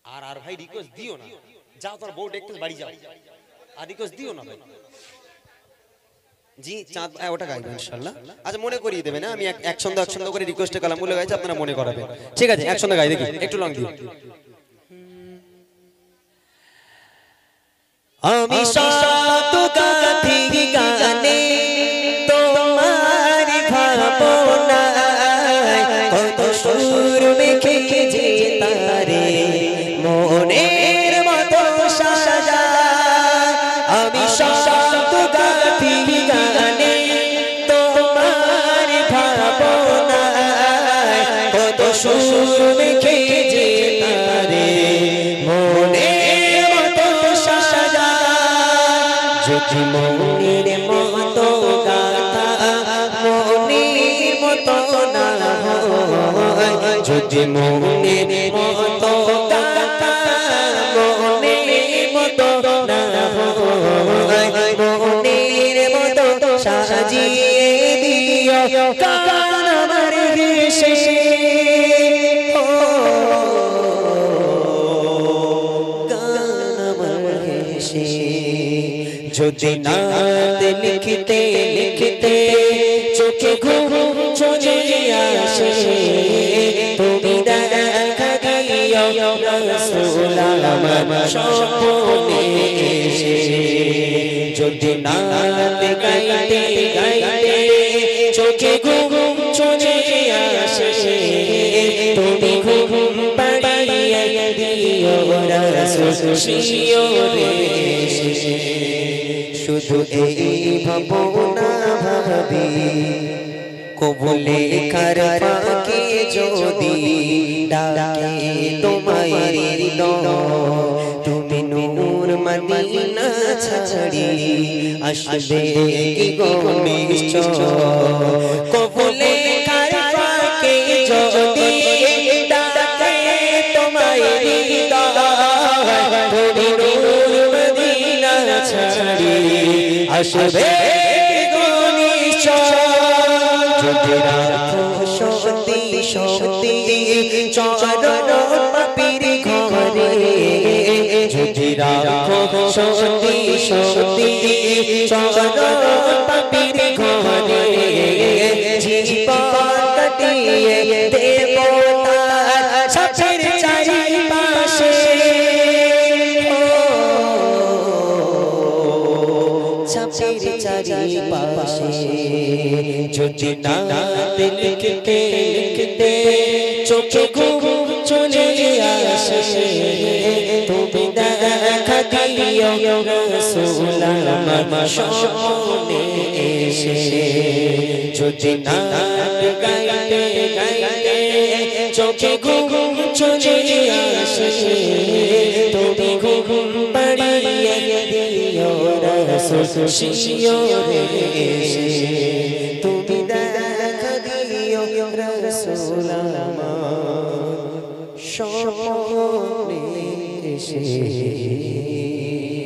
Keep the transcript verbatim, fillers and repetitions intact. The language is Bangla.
আর আর ভাই রিকোয়েস্ট দিও না, যাও তোর বউ দেখতে বাড়ি যাও, আর রিকোয়েস্ট দিও না ভাই। জি চাঁদ ওটা গাইবেন ইনশাআল্লাহ। আচ্ছা মনে করিয়ে দেবেন, আমি এক ছন্দ এক ছন্দ করে রিকোয়েস্টে কালামগুলো গাইছি, আপনারা মনে করাবেন, ঠিক আছে? এক ছন্দ গাই দেখি, একটু লং দিও। আমি সাত গাথি গানে তোমার ভাবনায়, কত সুর মেখে যে তারে মনের মতো সাজায়। আমি সাত গাথি গানে তোমার ভাবনায়, কত সুর মেখে যে তারে মনের মতো সাজায়। যদি মনের মতো গাথা মনের মতো না হয়, যদি মনের মতো গাথা মনের মতো না হয়, মনের মতো সাজিয়ে দিও কান আমার দেশে। যদি নাত লিখতে লিখতে চোখে ঘুম চলে আসে, তুমি দেখা দিও রাসূল আমার স্বপ্নে এসে। যদি নাত গাইতে গাইতে চোখে ঘুম চলে আসে, তুমি ঘুম পাড়িয়ে দিও রাসূল শিওরে এসে। শুধু এই ভাবনা ভাবি কবুলে কার পাকে যদি ডাকে তোমায় হৃদয়, তুমি নূর মদিনা ছাড়ি আসবে কি গো নিশ্চয়। কবুলে কার পাকে যদি ডাকে তোমায় হৃদয়, তুমি নূর মদিনা ছাড়ি আসবে গো নিশ্চয়। যদি রাখো সত্যি সত্যি চরণ পাপীর ঘরে, যদি রাখো সত্যি সত্যি চরণ পাপীর ঘরে, জীবন কাটিয়ে দেব তার ছাপের চারিপাশে। ছাপের চারিপাশে যদি নাত লিখতে লিখতে চোখে ঘুম চলে আসে, তুমি দেখা দিও রাসূল আমার স্বপ্নে এসে। যদি নাত গাইতে গাইতে চোখে ঘুম চলে আসে, তুমি ঘুম পাড়িয়ে দিও রাসূল শিওরে এসে। তুমি দেখা দিও রাসূল আমার স্বপ্নে এসে।